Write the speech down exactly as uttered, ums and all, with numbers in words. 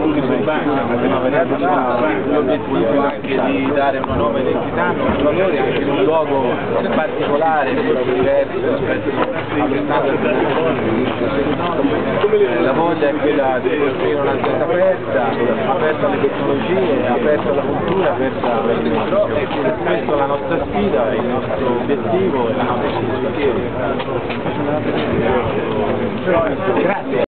l'obiettivo è anche di dare una nuova identità, un valore, anche in un luogo particolare, molto diverso rispetto allo standard. La voglia è quella di costruire un'azienda aperta, aperta alle tecnologie, aperta alla cultura, aperta all'innovazione. Questa è la nostra sfida, il nostro obiettivo e la nostra soddisfazione. Grazie.